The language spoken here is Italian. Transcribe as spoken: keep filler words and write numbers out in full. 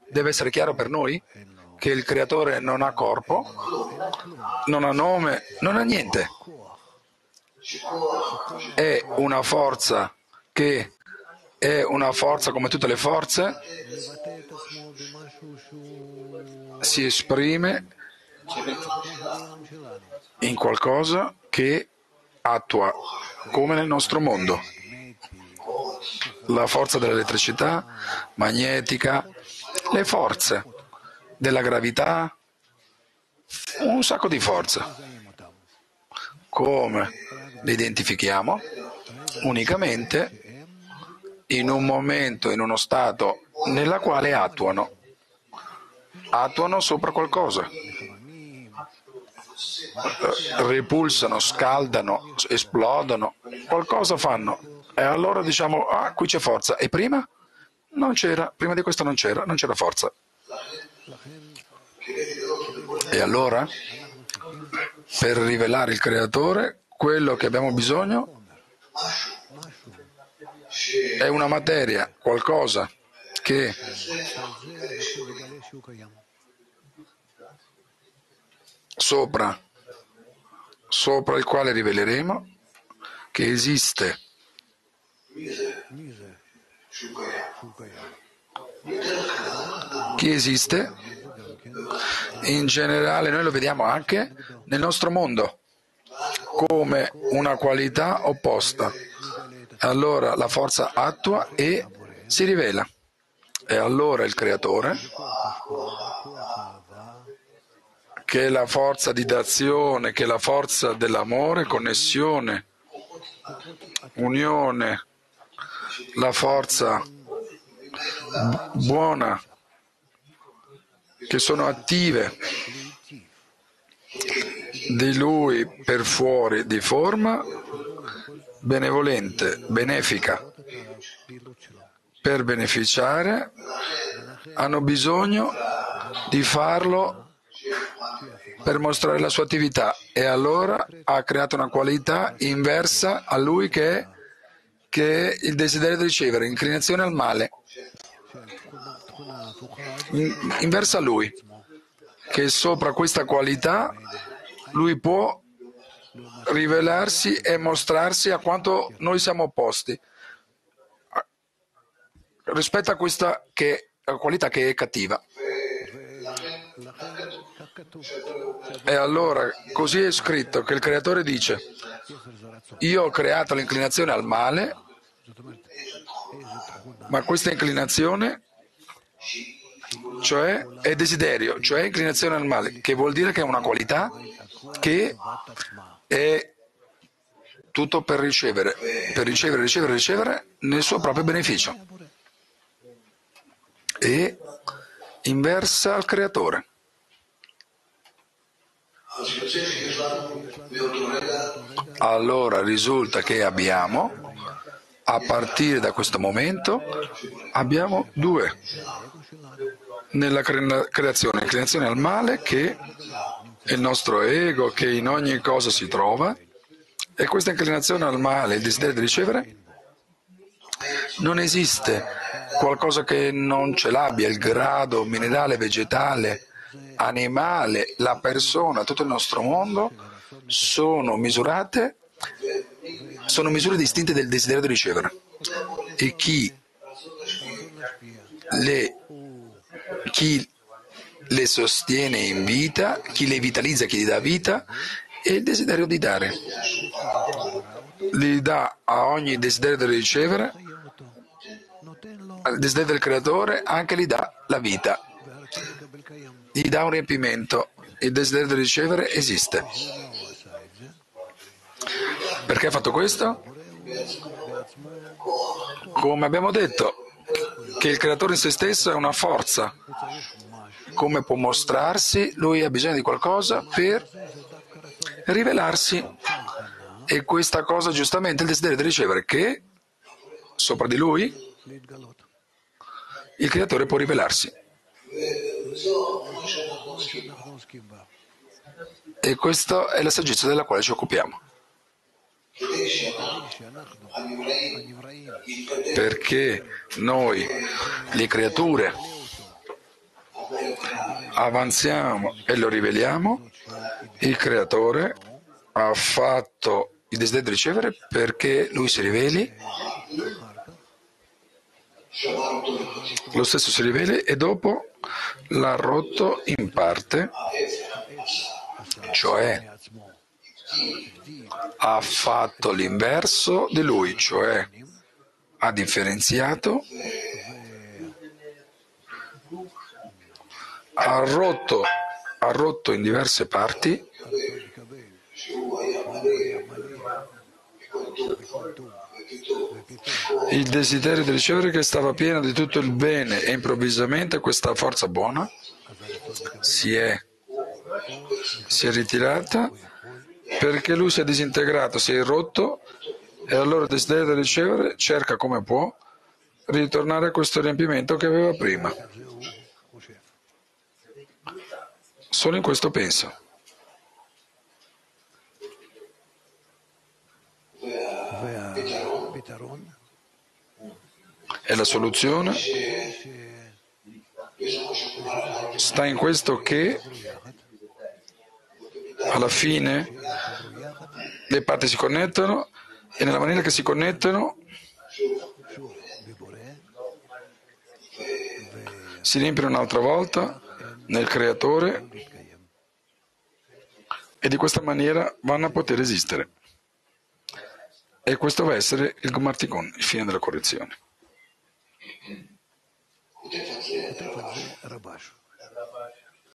Deve essere chiaro per noi che il creatore non ha corpo, non ha nome, non ha niente. È una forza che è una forza come tutte le forze, si esprime in qualcosa che attua, come nel nostro mondo. La forza dell'elettricità, magnetica, le forze della gravità, un sacco di forze. Come le identifichiamo? Unicamente in un momento, in uno stato nella quale attuano. Attuano sopra qualcosa. Repulsano, scaldano, esplodono, qualcosa fanno. E allora diciamo, ah, qui c'è forza. E prima? Non c'era, prima di questo non c'era, non c'era forza. E allora, per rivelare il creatore, quello che abbiamo bisogno è una materia, qualcosa che sopra, sopra il quale riveleremo che esiste. Chi esiste? In generale noi lo vediamo anche nel nostro mondo come una qualità opposta. Allora la forza attua e si rivela. E allora il creatore, che è la forza di d'azione, che è la forza dell'amore, connessione, unione, la forza buona, che sono attive di lui per fuori di forma, benevolente, benefica, per beneficiare, hanno bisogno di farlo per mostrare la sua attività e allora ha creato una qualità inversa a lui che è, che è il desiderio di ricevere, inclinazione al male, in, inversa a lui, che sopra questa qualità lui può rivelarsi e mostrarsi a quanto noi siamo opposti rispetto a questa che, a qualità che è cattiva. E allora così è scritto che il creatore dice: io ho creato l'inclinazione al male, ma questa inclinazione, cioè è desiderio, cioè inclinazione al male, che vuol dire che è una qualità che è tutto per ricevere, per ricevere, ricevere, ricevere nel suo proprio beneficio. E inversa al creatore. Allora risulta che abbiamo, a partire da questo momento, abbiamo due nella cre- creazione, inclinazione al male, che è il nostro ego che in ogni cosa si trova, e questa inclinazione al male, il desiderio di ricevere, non esiste qualcosa che non ce l'abbia, il grado minerale, vegetale, animale, la persona, tutto il nostro mondo sono misurate, sono misure distinte del desiderio di ricevere. E chi le, chi le sostiene in vita, chi le vitalizza, chi gli dà vita, è il desiderio di dare. Gli dà a ogni desiderio di ricevere, al desiderio del creatore, anche gli dà la vita, gli dà un riempimento. Il desiderio di ricevere esiste. Perché ha fatto questo? Come abbiamo detto, che il creatore in se stesso è una forza. Come può mostrarsi? Lui ha bisogno di qualcosa per rivelarsi. E questa cosa giustamente è il desiderio di ricevere, che sopra di lui il creatore può rivelarsi. E questa è la saggezza della quale ci occupiamo. Perché noi, le creature, avanziamo e lo riveliamo, il Creatore ha fatto il desiderio di ricevere perché Lui si riveli, lo stesso si riveli e dopo l'ha rotto in parte, cioè ha fatto l'inverso di Lui, cioè ha differenziato, ha rotto, ha rotto in diverse parti il desiderio di ricevere che stava pieno di tutto il bene e improvvisamente questa forza buona si è, si è ritirata perché lui si è disintegrato, si è rotto e allora il desiderio di ricevere cerca come può ritornare a questo riempimento che aveva prima. Solo in questo penso. E la soluzione sta in questo che alla fine le parti si connettono e nella maniera che si connettono si riempiono un'altra volta nel Creatore e di questa maniera vanno a poter esistere. E questo va a essere il Gmartikon, il fine della correzione.